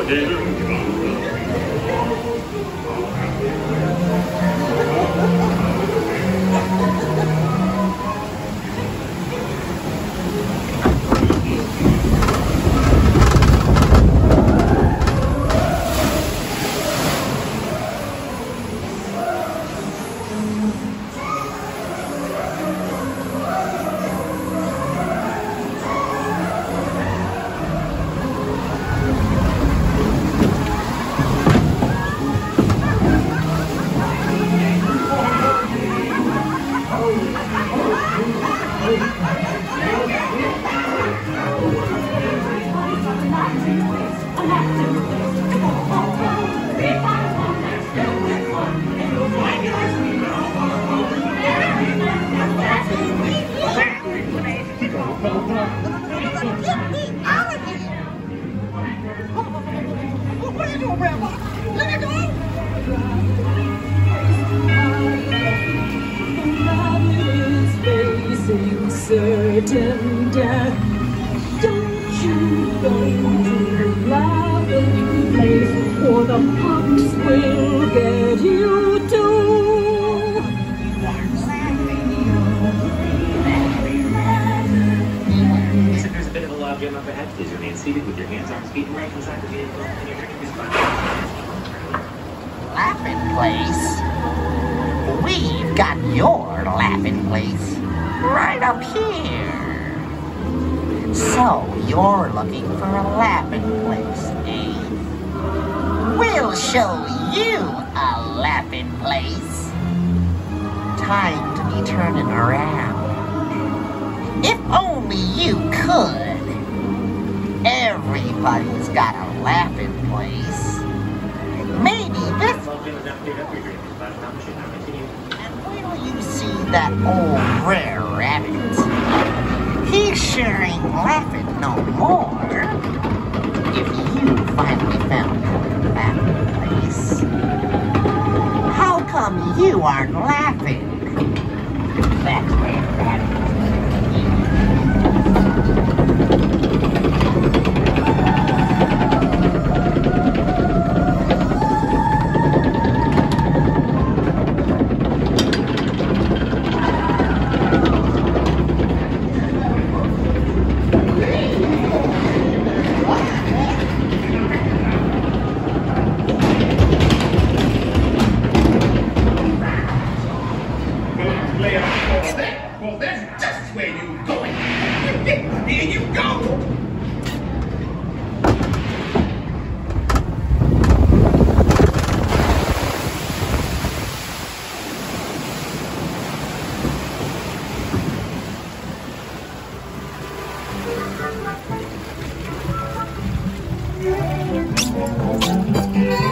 Certain death. Don't you go to the laughing place, or the fox will get you too. So there's a bit of a log jam up ahead. Please remain seated with your hands on feet right inside the vehicle and your drinking is fine. Laughing place? We've got your laughing place right up here. So, you're looking for a laughing place, eh? We'll show you a laughing place. Time to be turning around. If only you could. Everybody's got a laughing place. Maybe this... And will you see that old Brer Rabbit? He sure ain't laughing no more. If you finally found your laughing place, how come you aren't laughing? That's Brer Rabbit. Well, that's just where you're going. Here you go. Yeah.